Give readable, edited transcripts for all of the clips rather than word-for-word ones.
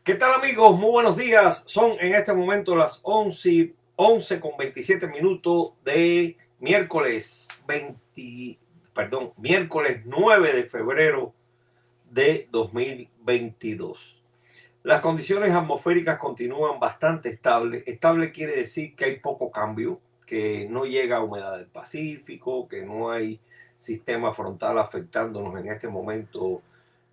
¿Qué tal, amigos? Muy buenos días. Son en este momento las 11:27 de miércoles 9 de febrero de 2022. Las condiciones atmosféricas continúan bastante estables. Estable quiere decir que hay poco cambio, que no llega humedad del Pacífico, que no hay sistema frontal afectándonos en este momento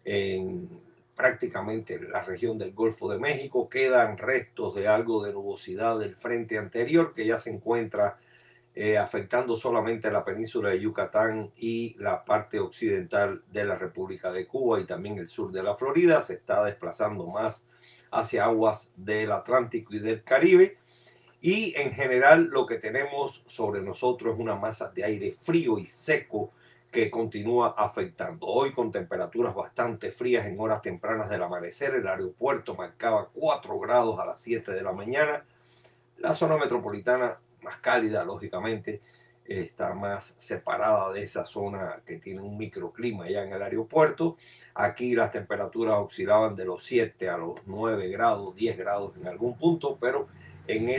en prácticamente la región del Golfo de México. Quedan restos de algo de nubosidad del frente anterior que ya se encuentra afectando solamente la península de Yucatán y la parte occidental de la República de Cuba y también el sur de la Florida. Se está desplazando más hacia aguas del Atlántico y del Caribe. Y en general lo que tenemos sobre nosotros es una masa de aire frío y seco que continúa afectando. Hoy con temperaturas bastante frías en horas tempranas del amanecer. El aeropuerto marcaba 4 grados a las 7 de la mañana. La zona metropolitana más cálida, lógicamente, está más separada de esa zona que tiene un microclima allá en el aeropuerto. Aquí las temperaturas oscilaban de los 7 a los 9 grados, 10 grados en algún punto, pero en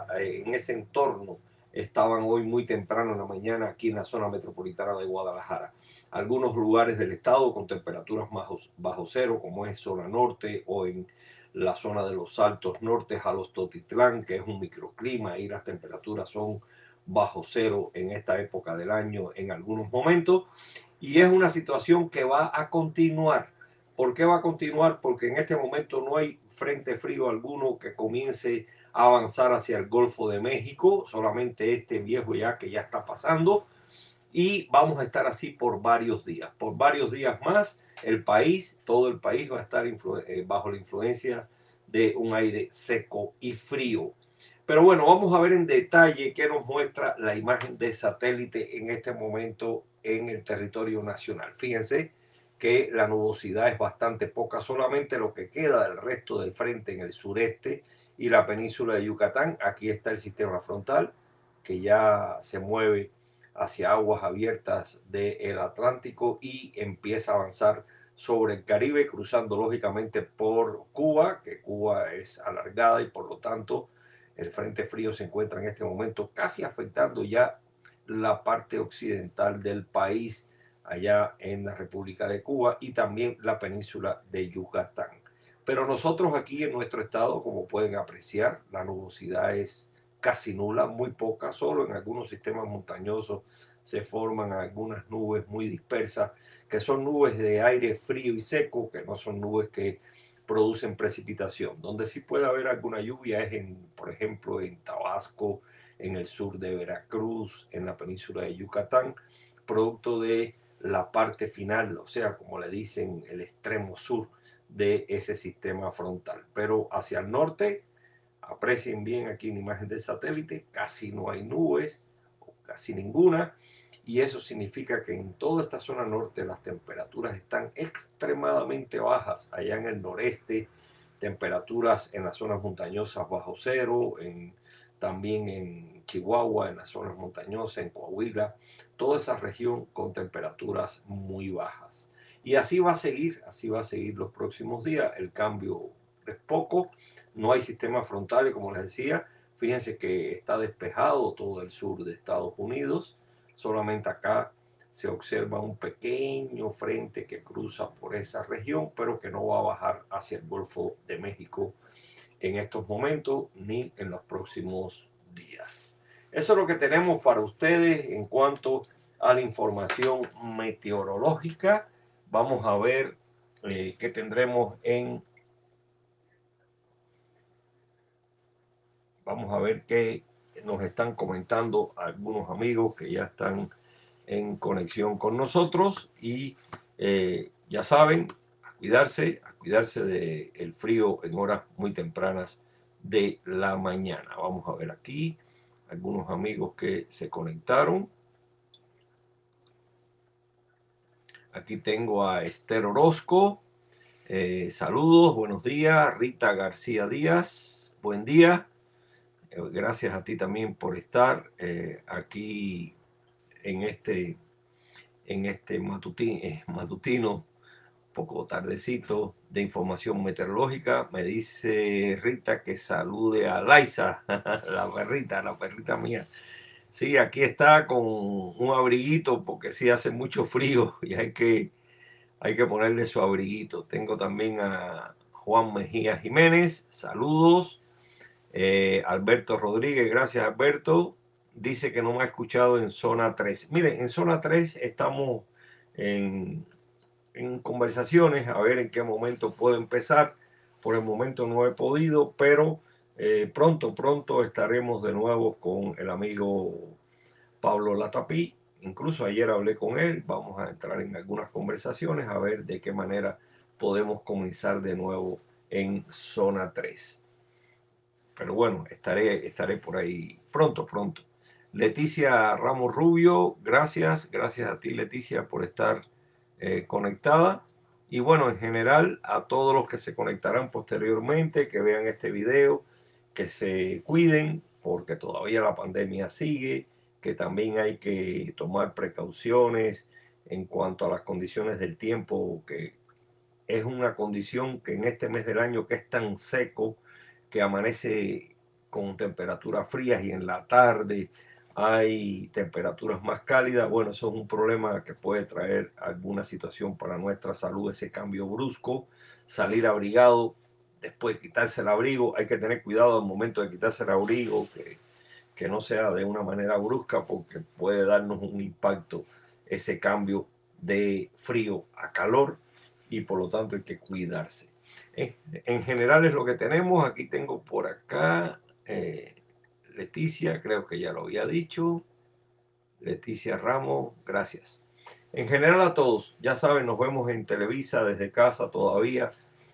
ese entorno estaban hoy muy temprano en la mañana aquí en la zona metropolitana de Guadalajara. Algunos lugares del estado con temperaturas bajo cero, como es zona norte o en la zona de los Altos Nortes a los Totitlán, que es un microclima, ahí las temperaturas son bajo cero en esta época del año en algunos momentos, y es una situación que va a continuar. ¿Por qué va a continuar? Porque en este momento no hay frente frío alguno que comience a avanzar hacia el Golfo de México, solamente este viejo ya que ya está pasando, y vamos a estar así por varios días más. Todo el país va a estar bajo la influencia de un aire seco y frío. Pero bueno, vamos a ver en detalle qué nos muestra la imagen de satélite en este momento en el territorio nacional. Fíjense que la nubosidad es bastante poca, solamente lo que queda del resto del frente en el sureste y la península de Yucatán. Aquí está el sistema frontal que ya se mueve hacia aguas abiertas del Atlántico y empieza a avanzar sobre el Caribe, cruzando lógicamente por Cuba, que Cuba es alargada y por lo tanto el frente frío se encuentra en este momento casi afectando ya la parte occidental del país, allá en la República de Cuba y también la península de Yucatán. Pero nosotros aquí en nuestro estado, como pueden apreciar, la nubosidad es casi nula, muy poca, solo en algunos sistemas montañosos se forman algunas nubes muy dispersas, que son nubes de aire frío y seco, que no son nubes que producen precipitación. Donde sí puede haber alguna lluvia es por ejemplo, en Tabasco, en el sur de Veracruz, en la península de Yucatán, producto de la parte final, o sea, como le dicen, el extremo sur de ese sistema frontal. Pero hacia el norte, aprecien bien aquí en imagen del satélite, casi no hay nubes, o casi ninguna, y eso significa que en toda esta zona norte las temperaturas están extremadamente bajas. Allá en el noreste, temperaturas en las zonas montañosas bajo cero, también en Chihuahua, en las zonas montañosas, en Coahuila, toda esa región con temperaturas muy bajas. Y así va a seguir los próximos días. El cambio es poco, no hay sistemas frontales, como les decía. Fíjense que está despejado todo el sur de Estados Unidos. Solamente acá se observa un pequeño frente que cruza por esa región, pero que no va a bajar hacia el Golfo de México en estos momentos ni en los próximos días. Eso es lo que tenemos para ustedes en cuanto a la información meteorológica. Vamos a ver qué tendremos Vamos a ver qué nos están comentando algunos amigos que ya están en conexión con nosotros y ya saben, a cuidarse del frío en horas muy tempranas de la mañana. Vamos a ver aquí algunos amigos que se conectaron. Aquí tengo a Esther Orozco. Saludos, buenos días. Rita García Díaz, buen día. Gracias a ti también por estar aquí en este matutino poco tardecito, de información meteorológica. Me dice Rita que salude a Laisa, la perrita mía. Sí, aquí está con un abriguito porque sí hace mucho frío y hay que ponerle su abriguito. Tengo también a Juan Mejía Jiménez, saludos. Alberto Rodríguez, gracias Alberto. Dice que no me ha escuchado en zona 3. Miren, en zona 3 estamos en conversaciones, a ver en qué momento puedo empezar. Por el momento no he podido, pero pronto estaremos de nuevo con el amigo Pablo Latapí. Incluso ayer hablé con él, vamos a entrar en algunas conversaciones a ver de qué manera podemos comenzar de nuevo en zona 3. Pero bueno, estaré por ahí pronto. Leticia Ramos Rubio, gracias a ti Leticia por estar conectada. Y bueno, en general a todos los que se conectarán posteriormente, que vean este video, que se cuiden porque todavía la pandemia sigue, que también hay que tomar precauciones en cuanto a las condiciones del tiempo, que es una condición que en este mes del año que es tan seco, que amanece con temperaturas frías y en la tarde hay temperaturas más cálidas. Bueno, eso es un problema que puede traer alguna situación para nuestra salud, ese cambio brusco, salir abrigado, después quitarse el abrigo. Hay que tener cuidado al momento de quitarse el abrigo, que no sea de una manera brusca porque puede darnos un impacto ese cambio de frío a calor y por lo tanto hay que cuidarse. En general es lo que tenemos. Aquí tengo por acá Leticia, creo que ya lo había dicho. Leticia Ramos, gracias. En general a todos, ya saben, nos vemos en Televisa desde casa todavía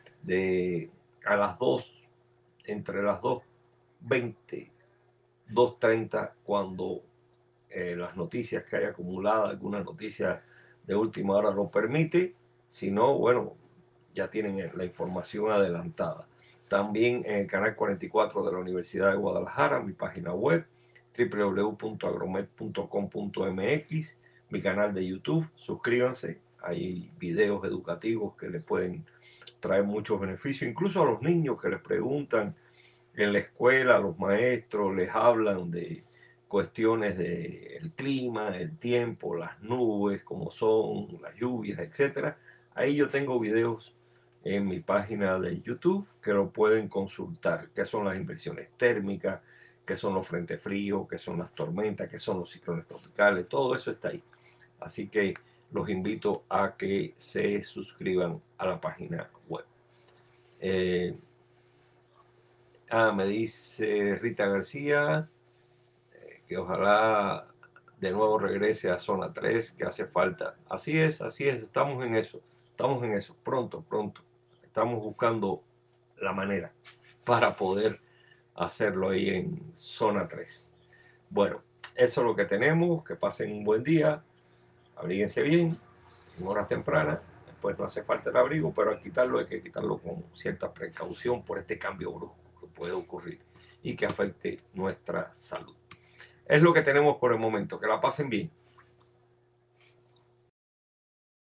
a las 2, entre las 2:20, 2:30, cuando las noticias que hay acumuladas, alguna noticia de última hora lo permite. Si no, bueno, ya tienen la información adelantada. También en el canal 44 de la Universidad de Guadalajara, mi página web, www.agromed.com.mx, mi canal de YouTube, suscríbanse, hay videos educativos que les pueden traer muchos beneficios, incluso a los niños que les preguntan en la escuela, los maestros les hablan de cuestiones del clima, el tiempo, las nubes, cómo son, las lluvias, etcétera. Ahí yo tengo videos en mi página de YouTube que lo pueden consultar, qué son las inversiones térmicas, qué son los frentes fríos, qué son las tormentas, qué son los ciclones tropicales, todo eso está ahí. Así que los invito a que se suscriban a la página web. Me dice Rita García que ojalá de nuevo regrese a zona 3, que hace falta. Así es, estamos en eso, pronto. Estamos buscando la manera para poder hacerlo ahí en zona 3. Bueno, eso es lo que tenemos, que pasen un buen día, abríguense bien, en horas tempranas, después no hace falta el abrigo, pero hay que quitarlo con cierta precaución por este cambio brusco que puede ocurrir y que afecte nuestra salud. Es lo que tenemos por el momento, que la pasen bien.